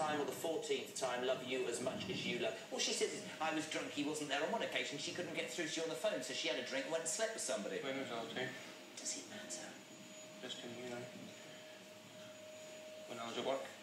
time or the 14th time love you as much as you love... All she says is, I was drunk, he wasn't there. On one occasion, she couldn't get through to you on the phone, so she had a drink and went and slept with somebody. When was all two? Does it matter? Just in, you know. When I was at work.